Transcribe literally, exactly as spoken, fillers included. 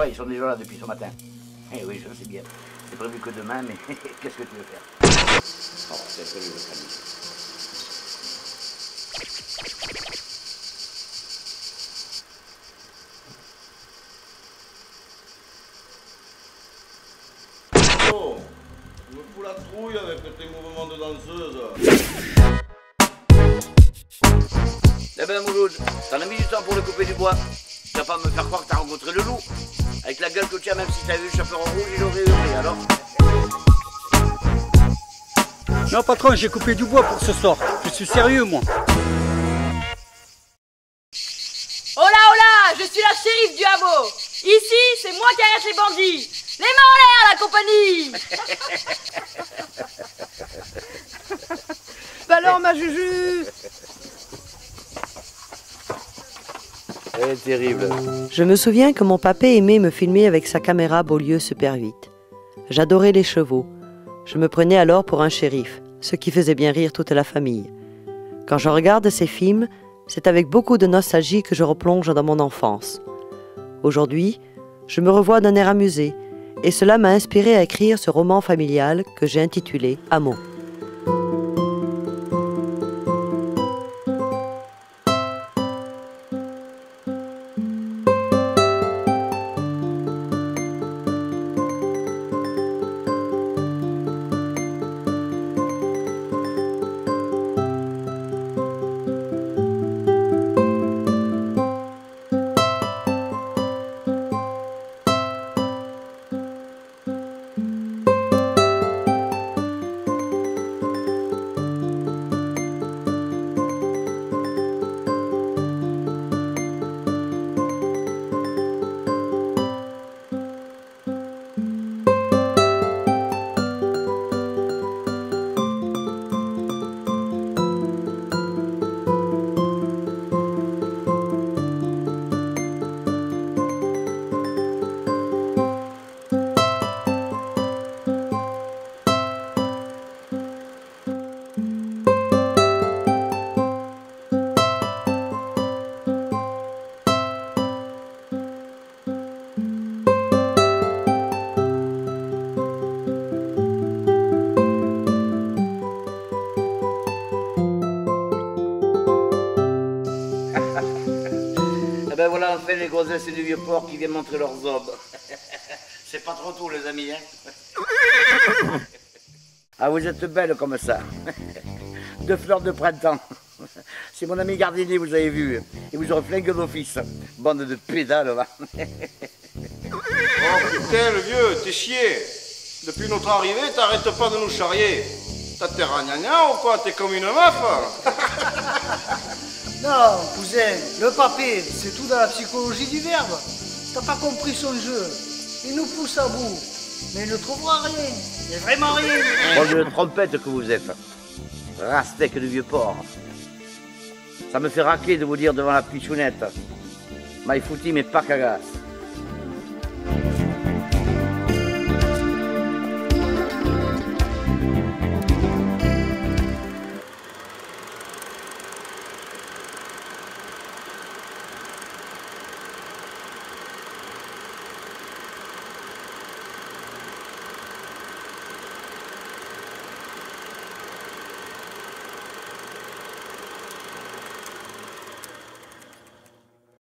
Ouais, ils sont déjà là depuis ce matin. Eh oui, je le sais bien. C'est prévu que demain, mais qu'est-ce que tu veux faire? Oh, c'est prévu, votre ami. Oh, tu me fous la trouille avec tes mouvements de danseuse. Eh ben, Mouloud, t'en as mis du temps pour le couper du bois. Tu vas pas me faire croire que t'as rencontré le loup. Avec la gueule que tu as, même si t'as vu le chaperon rouge, il aurait hurlé, alors? Non, patron, j'ai coupé du bois pour ce soir. Je suis sérieux, moi. Oh là, oh là, je suis la shérif du hameau. Ici, c'est moi qui arrête les bandits. Les mains en l'air, la compagnie. Bah alors, ma Juju? Elle est terrible. Je me souviens que mon papa aimait me filmer avec sa caméra Beaulieu Super huit. J'adorais les chevaux. Je me prenais alors pour un shérif, ce qui faisait bien rire toute la famille. Quand je regarde ces films, c'est avec beaucoup de nostalgie que je replonge dans mon enfance. Aujourd'hui, je me revois d'un air amusé, et cela m'a inspiré à écrire ce roman familial que j'ai intitulé « Hameau ». Eh ben voilà, enfin les grossesses du vieux port qui viennent montrer leurs obes. C'est pas trop tôt, les amis, hein. Ah, vous êtes belles comme ça. Deux fleurs de printemps. C'est mon ami Gardini, vous avez vu. Il vous aurait flingué d'office. Bande de pédales, va. Oh putain, le vieux, t'es chié. Depuis notre arrivée, t'arrêtes pas de nous charrier. T'as tes ragnagnas ou quoi? T'es comme une meuf. Non, cousin, le papier, c'est tout dans la psychologie du verbe. T'as pas compris son jeu. Il nous pousse à bout, mais il ne trouvera rien. Il n'y a vraiment rien. Bande de trompette que vous êtes. Rastec du vieux port. Ça me fait racler de vous dire devant la pichounette. M'aille foutu, mais pas cagasse.